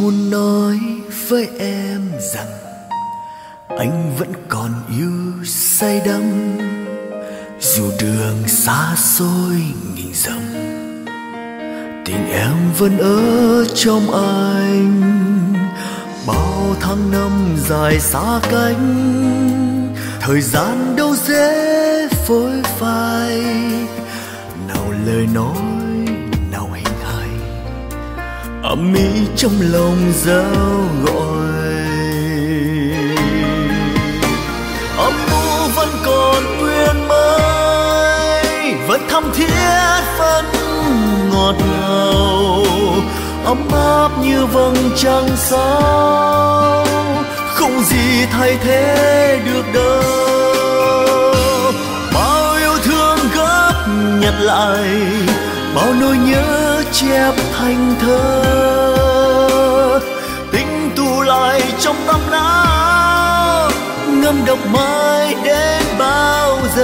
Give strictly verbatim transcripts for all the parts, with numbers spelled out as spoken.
muốn nói với em rằng anh vẫn còn yêu say đắm, dù đường xa xôi nghìn dặm, tình em vẫn ở trong anh. Bao tháng năm dài xa cách, thời gian đâu dễ phôi phai, nào lời nói nào hình hài ấm ỉ trong lòng giao gọi. Âm u vẫn còn nguyên mới, vẫn thắm thiết vẫn ngọt ngào, ấm áp như vầng trăng sao, không gì thay thế được đâu. Bao yêu thương gấp nhặt lại, bao nỗi nhớ chép thành thơ, tình tụ lại trong tâm não, ngâm độc mãi đến bao giờ.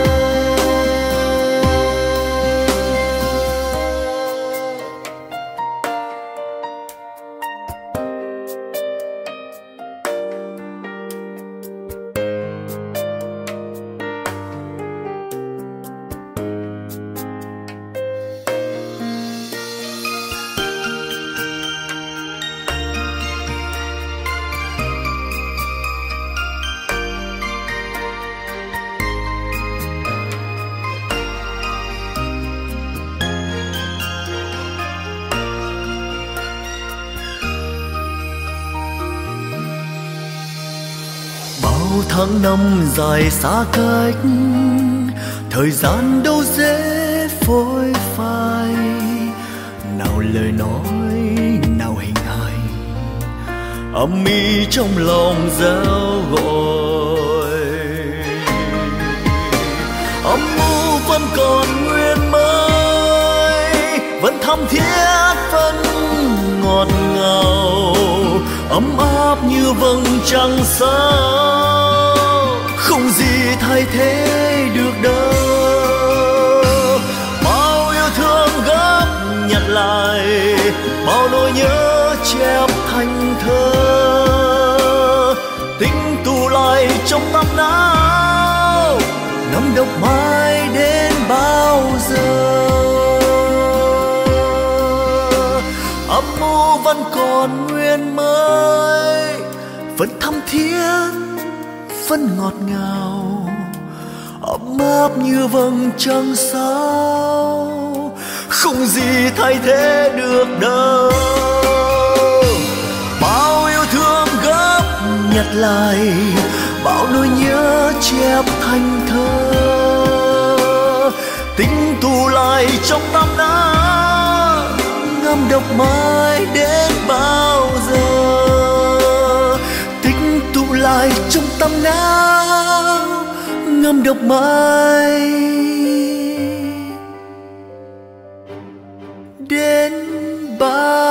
Tháng năm dài xa cách, thời gian đâu dễ phôi phai, nào lời nói nào hình hài ấm ỉ trong lòng giao gọi. Âm u vẫn còn nguyên mới, vẫn thắm thiết vẫn ngọt ngào, ấm áp như vầng trăng sao, không gì thay thế được đâu. Bao yêu thương gấp nhặt lại, bao nỗi nhớ chép thành thơ, tình tụ lại trong tâm não, ngâm độc mãi đến bao giờ. Âm u vẫn còn nguyên mới, vẫn thắm thiết vẫn ngọt ngào, ấm áp như vầng trăng sao, không gì thay thế được đâu. Bao yêu thương gấp nhặt lại, bao nỗi nhớ chép thành thơ, tình tụ lại trong tâm não, ngâm độc mãi đến bao giờ. Tình tụ lại trong tâm não, ngâm độc mãi đến bao